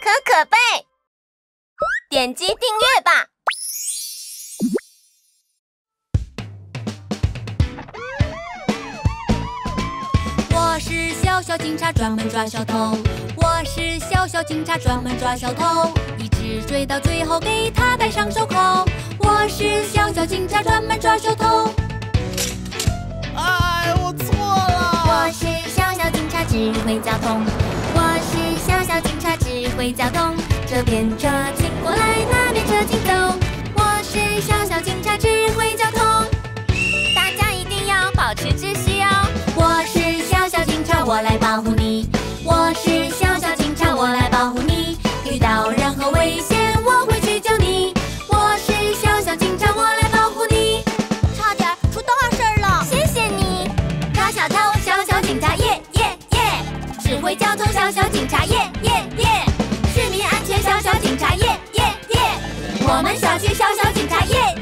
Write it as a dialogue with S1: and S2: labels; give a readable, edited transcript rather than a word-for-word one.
S1: 可可贝，点击订阅吧。
S2: 我是小小警察，专门抓小偷。我是小小警察，专门抓小偷，一直追到最后，给他戴上手铐。我是小小警察，专门抓小偷。
S3: 哎，我错了。
S4: 我是小小警察，指挥交通。我是小小警察，指挥交通。这边车请过来，那边车请走。我是小小警察，指挥交通。大家一定要保持秩序哦。我是小小警察，我来保护你。我是小小警察，我来保护你。遇到任何危险，我会去救你。我是小小警察，我来保护你。差点出大事了，谢谢你。抓小偷，小小警察，耶耶耶！指挥交通，小小警察，耶耶耶！市民安全，小小警察，耶耶耶！我们小区小小警察，耶